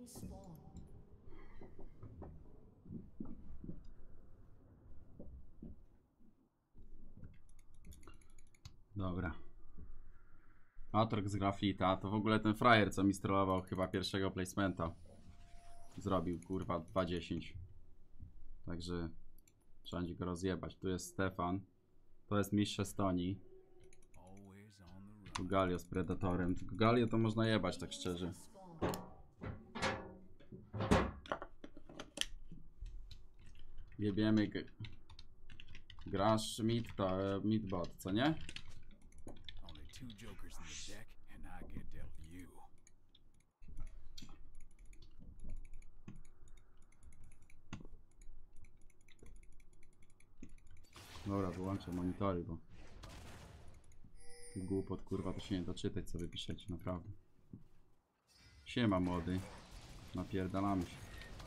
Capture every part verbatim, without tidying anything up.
Dobra. Atrox z Grafita. To w ogóle ten frajer, co mi strollował chyba pierwszego placementa. Zrobił, kurwa, dwa dziesięć. Także trzeba będzie go rozjebać. Tu jest Stefan. To jest mistrz Estonii. Tu Galio z Predatorem. Tylko Galio to można jebać, tak szczerze. Jebiemy. Grasz mid, to mid bot, co nie? Dobra, wyłączę monitory, bo głupot, kurwa, to się nie doczytać, co wy piszecie, naprawdę. Siema, młody. Napierdalamy się.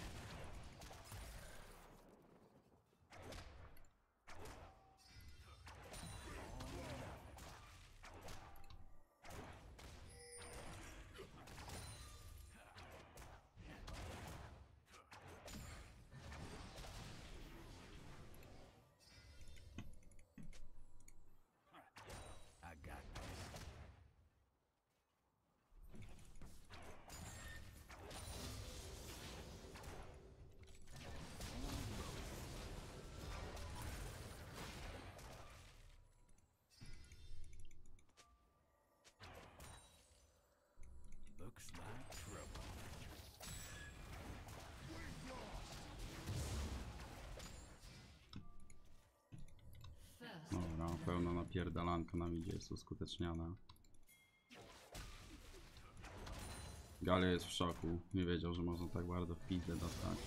Dobra, pełna napierdalanka nam idzie, jest uskuteczniana. Galio jest w szoku, nie wiedział, że można tak bardzo w pizdę dostać.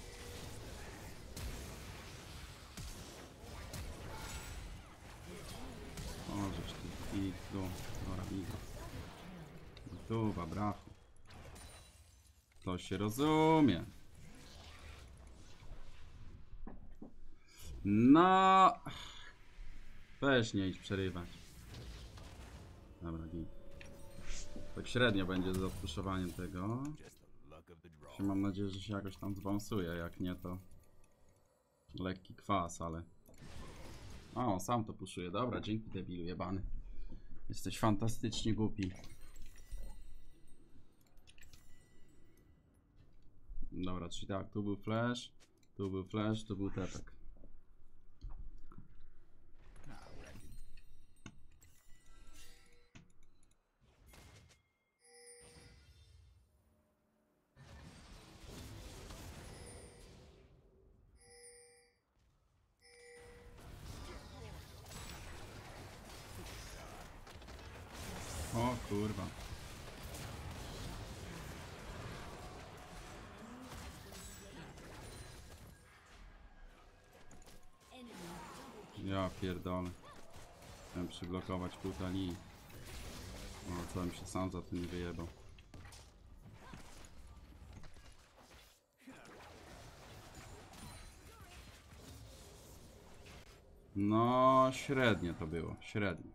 O, żeś tu pizdu, dobra, widzę. Tu, babrachu. To się rozumie. No... Weź nie idź przerywać. Dobra, git. Tak średnio będzie z odpuszowaniem tego. Mam nadzieję, że się jakoś tam zbalansuje. Jak nie, to lekki kwas, ale... O, sam to puszuje. Dobra, dzięki debilu jebany. Jesteś fantastycznie głupi. Dobra, czyli tak, tu był flash, tu był flash, tu był tepek. O kurwa. Ja pierdolę. Chciałem przyblokować Kutali. O, co bym się sam za tym nie wyjebał. No, średnio to było, średnio.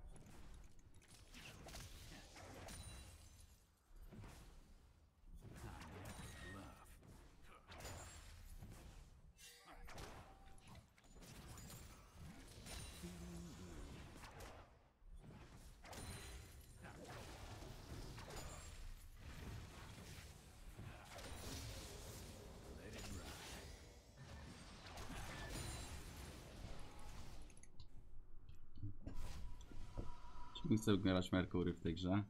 Nie chcę grać Merkury w tej grze.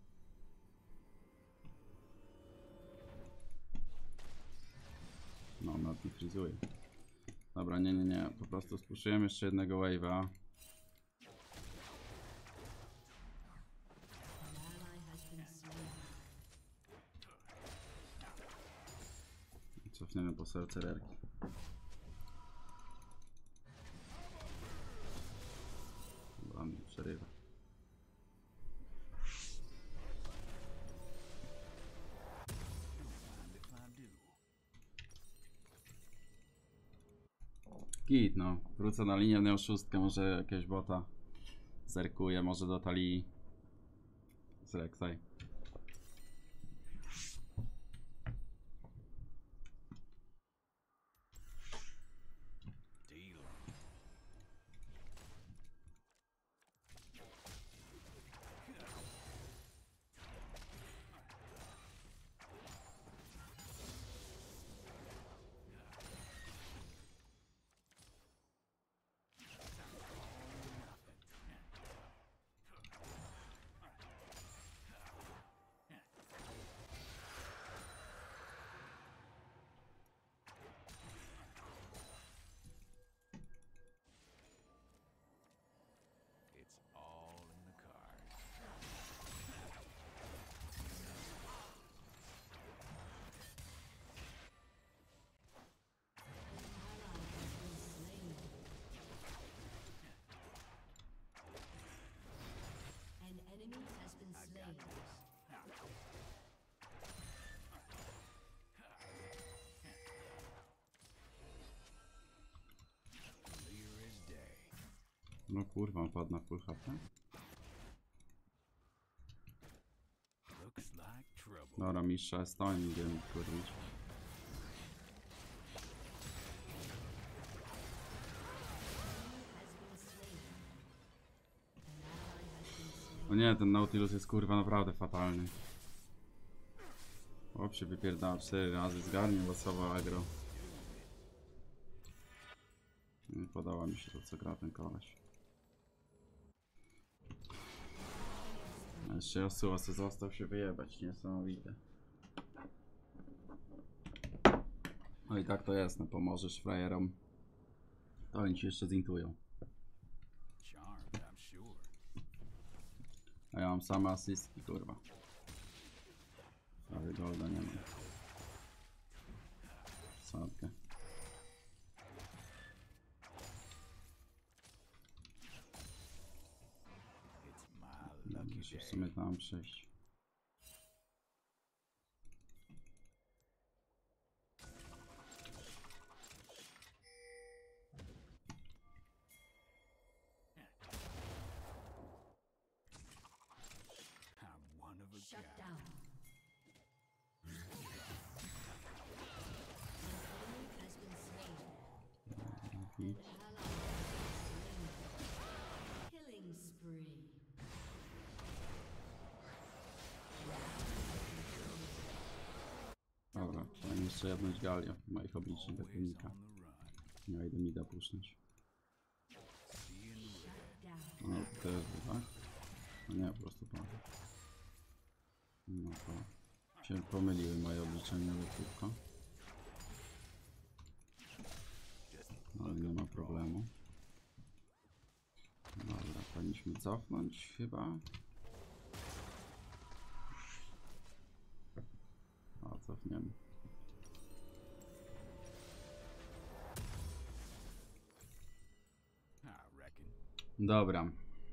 No, no, nie frizuje. Dobra, nie, nie, nie. Po prostu spuszczujemy jeszcze jednego wave'a. Cofniemy po sercererki. Dobra, mi przerywa. Git, no. Wrócę na linię, miał szóstkę, może jakiegoś bota zerkuje, może do talii z Rek'Sai. No kurwa, on padł na full H P. Dobra, mistrza Estonii idziemy kurwić. O nie, ten Nautilus jest kurwa naprawdę fatalny. Chłop się wypierdała cztery razy, zgarnie losowo agro. Nie podoba mi się to, co gra ten koleś. A jeszcze Yasuo sobie został się wyjebać, niesamowite. No i tak to jest, no pomożesz frajerom, to oni ci jeszcze zintują. A ja mam same asystki, kurwa. Ale golda nie mam. Sadkę. Muszę w sumie tam przejść. Shut down. Has been slain. Mhm. Killing spree. Dobra, trzeba jeszcze jednąć Galia moich obliczeń do filmika. Ja idę mida puszczać. No to jest tak? No nie, po prostu pan. No to się pomyliły moje obliczenia lekko. No, ale nie ma problemu. Dobra, powinniśmy cofnąć chyba. O, cofniemy. Dobra.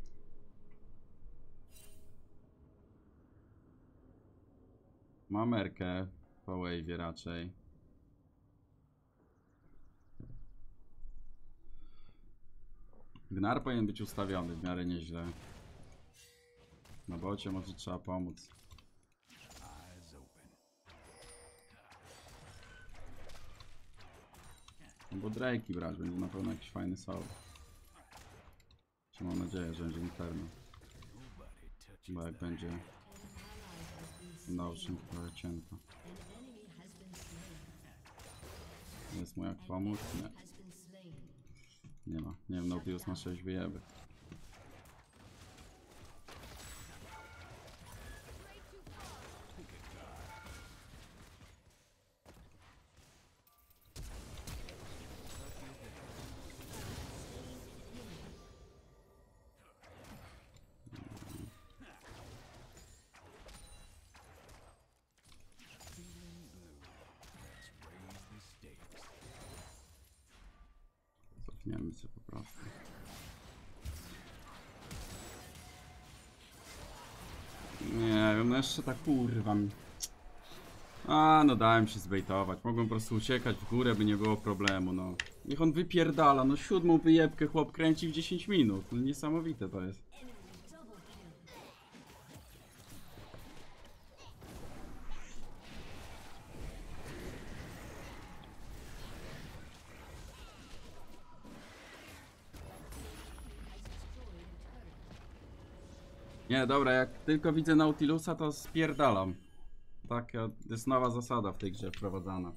Mam Erkę po wave'ie raczej. Gnar powinien być ustawiony w miarę nieźle. Na bocie może trzeba pomóc. No bo Drake'i brać, będzie na pewno jakiś fajny solo. Czy mam nadzieję, że będzie Inferno. Bo jak będzie Notion, to cienko. Jest mu jak pomóc? Nie. Nie ma. Nie wiem, Nautilus ma sześć wyjeby. Cofniemy się po prostu. Nie wiem, no jeszcze tak kurwa mi. A, no dałem się zbejtować. Mogłem po prostu uciekać w górę, by nie było problemu, no. Niech on wypierdala, no siódmą wyjebkę chłop kręci w dziesięć minut. No niesamowite to jest. Nie, dobra, jak tylko widzę Nautilusa, to spierdalam. Taka jest nowa zasada w tej grze wprowadzana.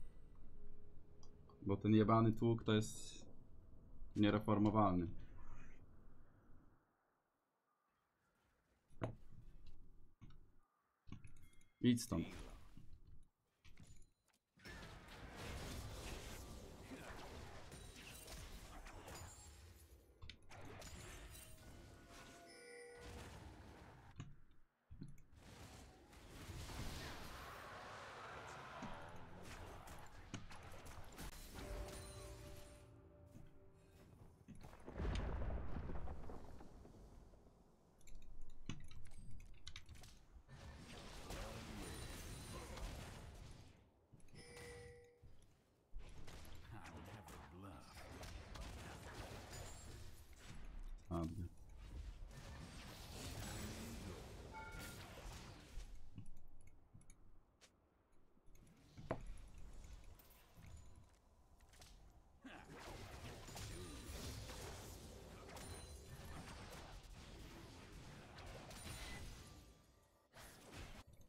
Bo ten jebany tłuk to jest niereformowalny. Idź stąd.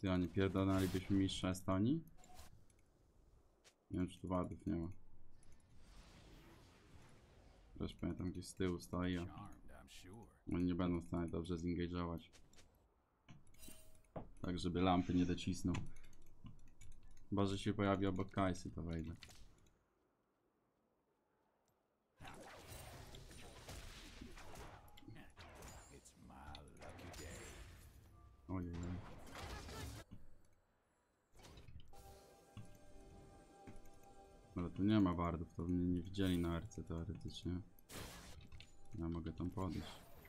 Ty, a nie pierdolnalibyśmy mistrza Estonii? Nie wiem, czy tu wadów nie ma. Też pamiętam, gdzieś z tyłu stoi, a oni nie będą w stanie dobrze zengage'ować. Tak, żeby lampy nie docisnął. Chyba, że się pojawi obok Kajsy, to wejdę. Ojej. Ale tu nie ma wardów, to mnie nie widzieli na R C teoretycznie. Ja mogę tam podejść.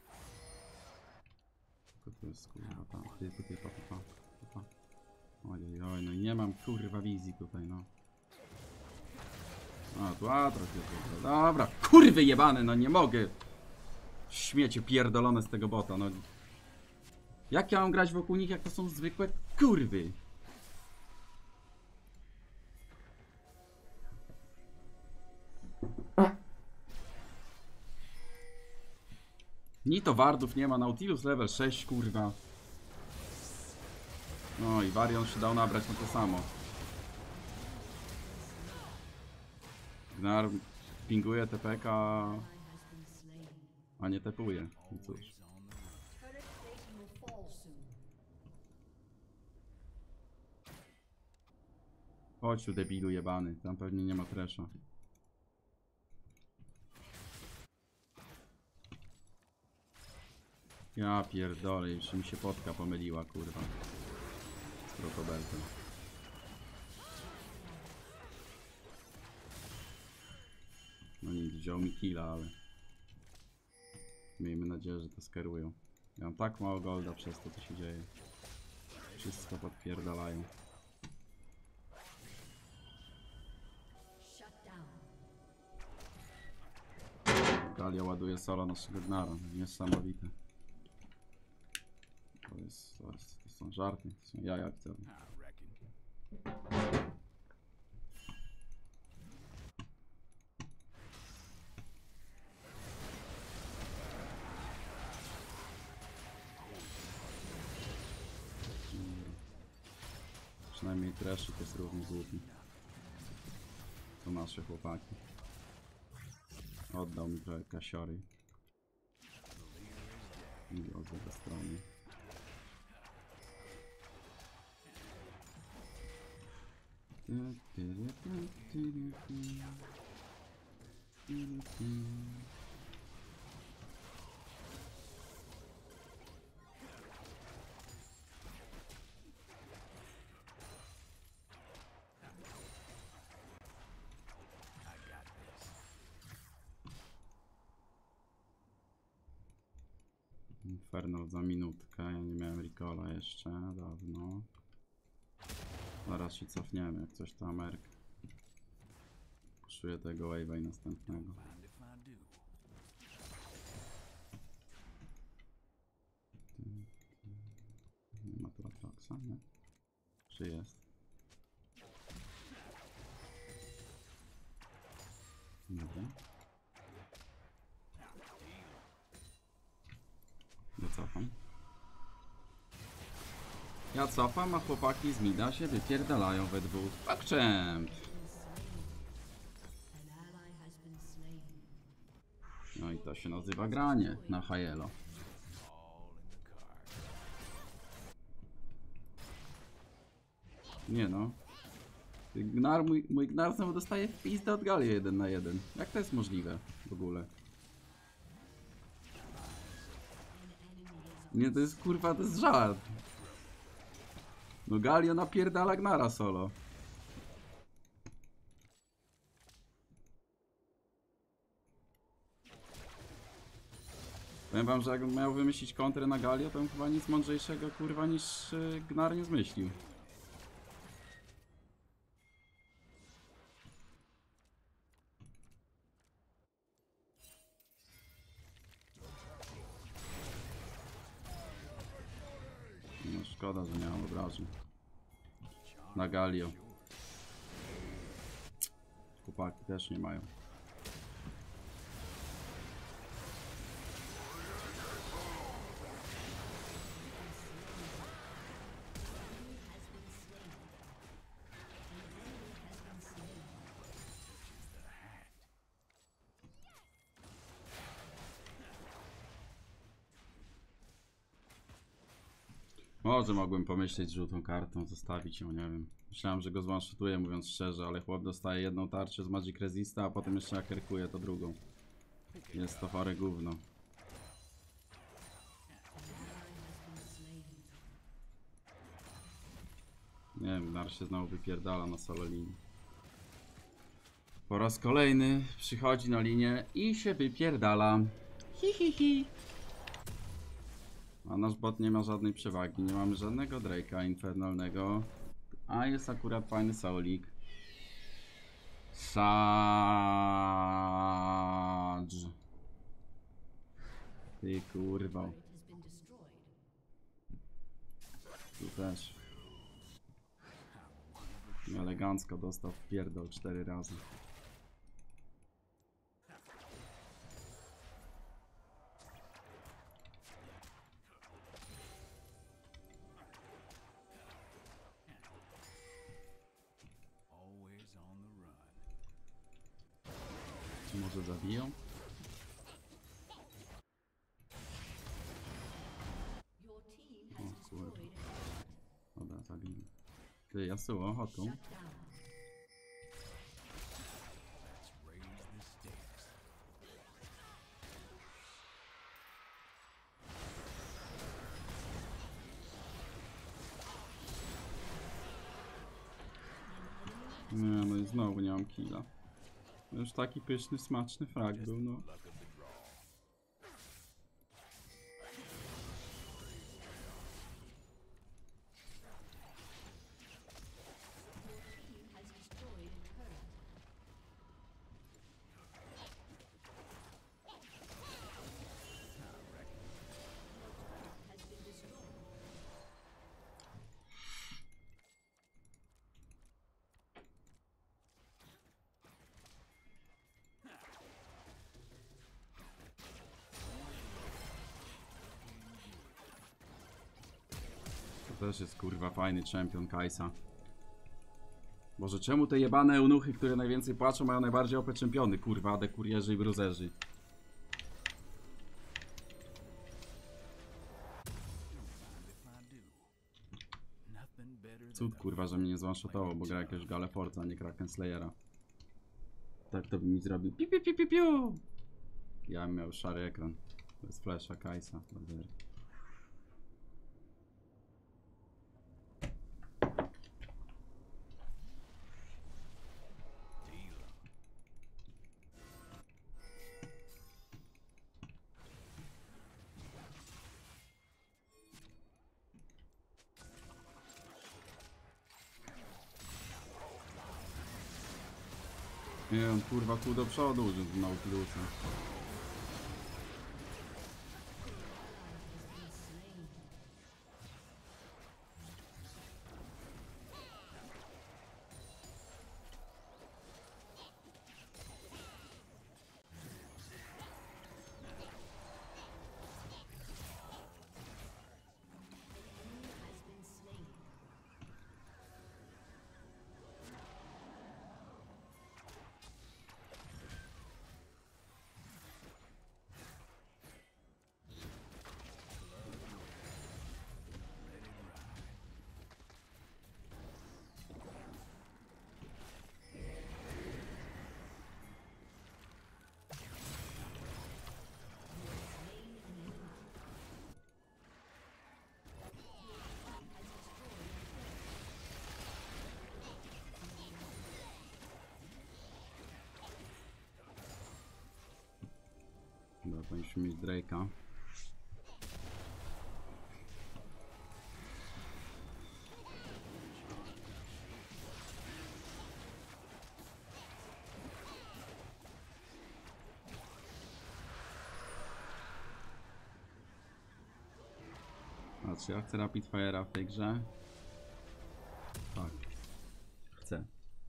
Tylko to jest kurwa tam. Ty, ty, ty, pa, pa, pa, pa. Ojej, oj, no i nie mam kurwa wizji tutaj, no. A, tu Atros jest dobra. Dobra, kurwy jebane, no nie mogę. Śmiecie pierdolone z tego bota, no. Jak ja mam grać wokół nich, jak to są zwykłe kurwy? Ni to wardów nie ma, Nautilus level sześć, kurwa. No i Varian się dał nabrać na to samo. Gnar pinguje T P K, a nie tepuje. No cóż. Turret plating will fall soon. Chodź tu debilu jebany, tam pewnie nie ma tresza. Ja pierdolę, już mi się potka pomyliła, kurwa. Z protobeltem. No nic, wziął mi killa, ale... Miejmy nadzieję, że to skerują. Ja mam tak mało golda przez to, co się dzieje. Wszystko podpierdalają. Shut down. Galia ładuje solo naszego Gnara. Niesamowite. To jest, to jest, to są żarty, to są jaja akcesory. Przynajmniej Traszyk jest równie głupi. To nasze chłopaki. Oddał mi trochę kasiory. I od tej strony. Inferno za minutkę, ja nie miałem recola jeszcze dawno. Zaraz się cofniemy, jak coś to Ameryka. Puszuję tego wave'a i następnego. Nie ma tu Atroxa, nie? Czy jest? Dobra. Ja cofam. Ja cofam, a chłopaki z mida się wypierdalają we dwóch. Pakczem! An ally has been slain. No i to się nazywa granie na Hajelo. Nie no. Ty Gnar, mój, mój Gnar znowu dostaje w pizdę od Galii jeden na jeden. Jak to jest możliwe w ogóle? Nie, to jest kurwa, to jest żart. No Galio napierdala Gnara solo. Powiem wam, że jakbym miał wymyślić kontrę na Galio, to bym chyba nic mądrzejszego kurwa niż yy, Gnar nie zmyślił. No szkoda, że nie mam obrażeń. Na Galio. Chłopaki też nie mają. Może mogłem pomyśleć z żółtą kartą, zostawić ją, nie wiem. Myślałem, że go zwanshotuję, mówiąc szczerze, ale chłop dostaje jedną tarczę z Magic Resista, a potem jeszcze akerkuje to drugą. Jest to chore gówno. Nie wiem, Nar się znowu wypierdala na solo linii. Po raz kolejny przychodzi na linię i się wypierdala. Hi, hi, hi. A nasz bot nie ma żadnej przewagi, nie mamy żadnego Drake'a infernalnego. A jest akurat fajny Saulik. Sadż. Ty kurwa. Turret has been destroyed. Tu też. Elegancko dostał w pierdol cztery razy. Always on the run. Czy może zabiją? Your team O has kurwa. destroyed. Dobra, zabiję. Ty, Yasuo, chodź tu. Shut down. Let's raise the stakes. Nie, no i znowu nie mam killa. Już taki pyszny, smaczny frag był, no. Luck of the draw. Team has destroyed a turret. Has been destroyed. To też jest kurwa fajny champion Kajsa. Boże, czemu te jebane eunuchy, które najwięcej płaczą, mają najbardziej O P czempiony? Kurwa, dekurierzy i bruzerzy. If I do. Nothing better than Cud the kurwa, że mnie nie zwanshotował, bo gra jakiegoś Galeforta, a nie Kraken Slayera. Tak to by mi zrobił. Piu, piu, piu, piu, piu. Ja bym miał szary ekran. To jest flasha Kajsa. Dobra. Tila. Nie, on kurwa kół do przodu użył z Nautilusa. Has been slain. Dobra, powinniśmy mieć Drake'a. A czy ja chcę Rapid Fire'a w tej grze? Tak. Chcę.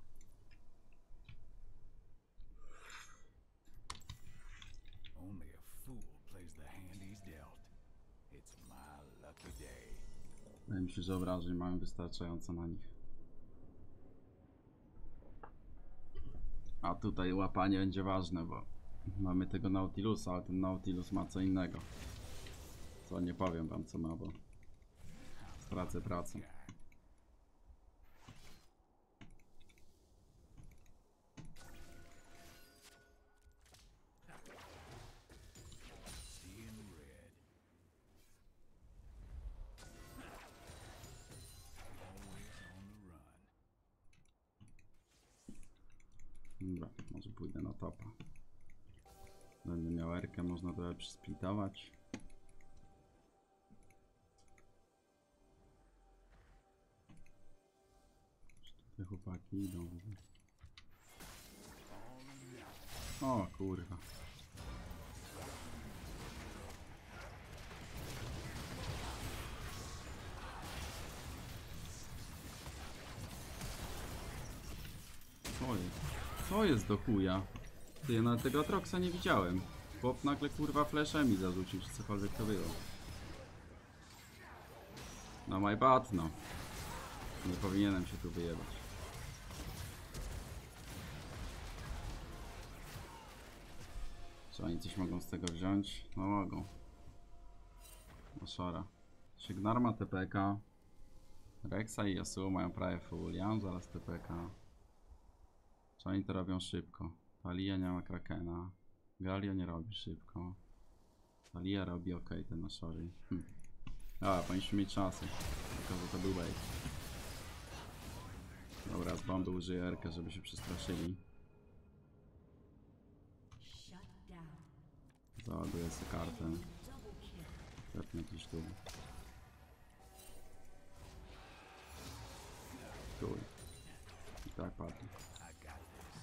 Only a fool plays the hand he's dealt. It's my lucky day. Wydaje mi się, że obrażeń mamy wystarczająco na nich. A tutaj łapanie będzie ważne, bo mamy tego Nautilusa, ale ten Nautilus ma co innego. Co nie powiem wam co ma, bo Pracę, pracę. Seeing red. Always on the run. Dobra, może pójdę na topa. Będę miał erkę, można trochę przysplitować. Te chłopaki idą. O kurwa. Co jest? Co jest do chuja? Ty, ja nawet tego Atroxa nie widziałem. Chłop nagle kurwa flashem mi zarzucił, czy cokolwiek to było. No my bad, no. Nie powinienem się tu wyjebać. Czy oni coś mogą z tego wziąć? No mogą. No szara. Signar ma T P K. Rexa i Yasuo mają prawie full. Ja mam zaraz T P K. Czy oni to robią szybko? Talia nie ma Krakena. Galio nie robi szybko. Talia robi ok, ten na sorry. Hm. A, powinniśmy mieć szansę. Tylko, że to był bait. Dobra, z bomby użyję R-kę, żeby się przestraszyli. Shut down. Załaduję sobie kartę. Double kill. Tepnę jakiś tu. Tuj. I tak padnie. I got this.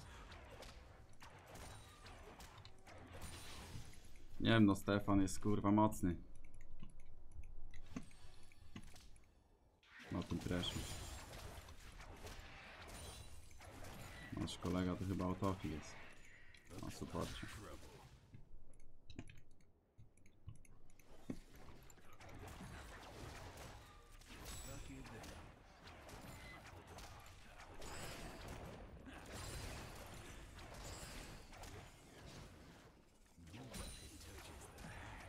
Nie wiem, no Stefan jest kurwa mocny. Na tym trashu. Nasz kolega to chyba autofi jest. Na supporcie. Lucky them. Nobody touches the hand.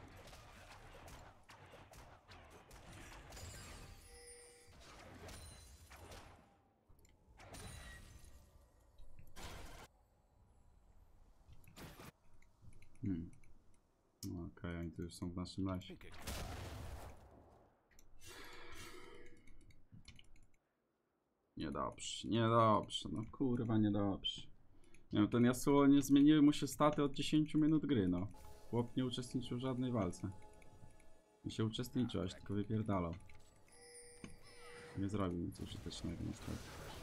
Hmm. No, okej, okay, oni tu już są w naszym lesie. Pick a card. Niedobrze, niedobrze, no kurwa niedobrze. Nie wiem, ten Yasuo nie zmieniły mu się staty od dziesięciu minut gry, no. Chłop nie uczestniczył w żadnej walce. I się uczestniczył, aż tylko wypierdalał. Nie zrobił nic użytecznego niestety.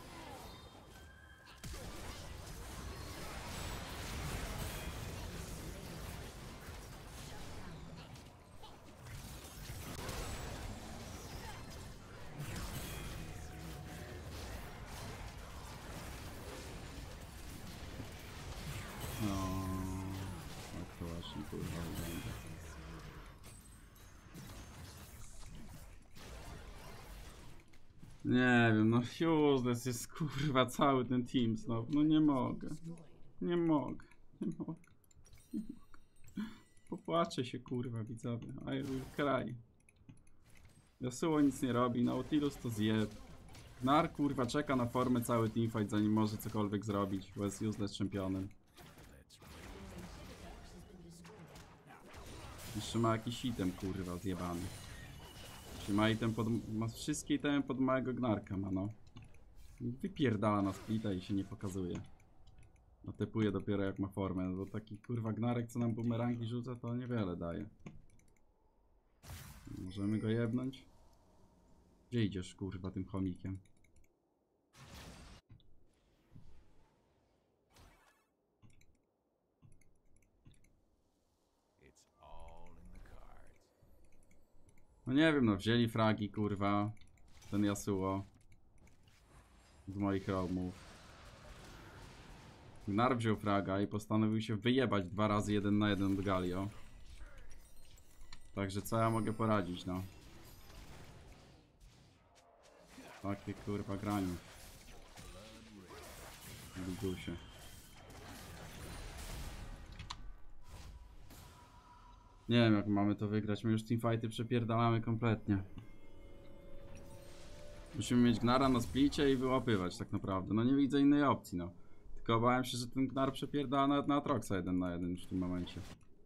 No, tak to właśnie kurwa wygląda. Nie wiem, no useless jest kurwa cały ten team znowu, no nie mogę. Nie mogę, nie mogę, nie mogę. Popłaczę się kurwa widzowie, I will cry. Yasuo nic nie robi, Nautilus to zjeb. Gnar kurwa czeka na formę cały teamfight zanim może cokolwiek zrobić, bo jest useless championem. Jeszcze ma jakiś item kurwa zjebany. Czy ma item pod... ma wszystkie itemy pod małego gnarka ma no. Wypierdala na splita i się nie pokazuje. Atepuje dopiero jak ma formę, bo taki kurwa gnarek co nam bumerangi rzuca to niewiele daje. Możemy go jebnąć? Gdzie idziesz kurwa tym chomikiem? It's all in the cards. No nie wiem, no wzięli fragi kurwa. Ten Yasuo. Z moich roamów. Gnar wziął fraga i postanowił się wyjebać dwa razy jeden na jeden od Galio. Także co ja mogę poradzić, no. Takie kurwa granie. Ligusie. Nie wiem jak mamy to wygrać, my już teamfighty przepierdalamy kompletnie. Musimy mieć Gnara na splicie i wyłapywać tak naprawdę. No nie widzę innej opcji, no. Tylko obawiam się, że ten Gnar przepierdala nawet na Atroxa jeden na jeden już w tym momencie.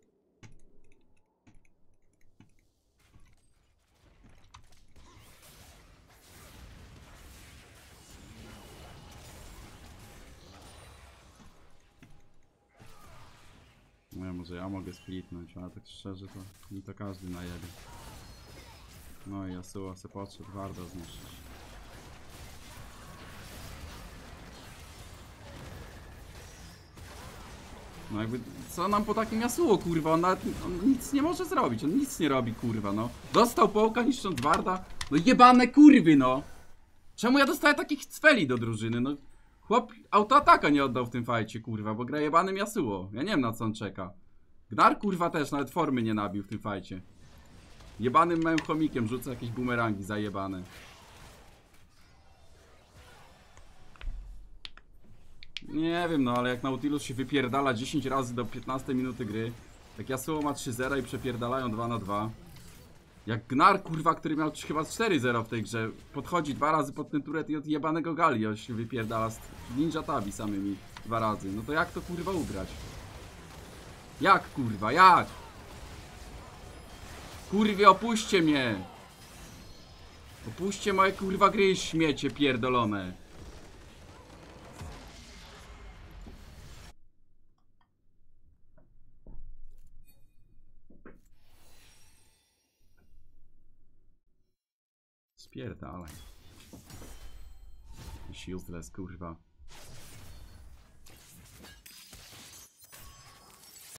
No ja może ja mogę splitnąć, ale tak szczerze to mi to każdy najebie. No i Yasuo se podszedł, Warda zniszczyć. No jakby, co nam po takim Yasuo, kurwa, on, nawet, on nic nie może zrobić, on nic nie robi, kurwa, no. Dostał połka niszcząc Warda, no jebane kurwy, no. Czemu ja dostaję takich cweli do drużyny, no. Chłop autoataka nie oddał w tym fajcie, kurwa, bo gra jebanym Yasuo. Ja nie wiem, na co on czeka. Gnar, kurwa, też nawet formy nie nabił w tym fajcie. Jebanym małym chomikiem rzuca jakieś bumerangi zajebane. Nie wiem, no ale jak Nautilus się wypierdala dziesięć razy do piętnastej minuty gry, jak Yasuo ma trzy zero i przepierdalają dwa na dwa, jak Gnar, kurwa, który miał chyba cztery zero w tej grze, podchodzi dwa razy pod ten turet i od jebanego Galio się wypierdala z Ninja Tabi samymi dwa razy, no to jak to, kurwa, ugrać? Jak, kurwa, jak? Kurwie, opuśćcie mnie! Opuśćcie moje, kurwa, gry, śmiecie pierdolone! Spierdalaj. Useless, kurwa.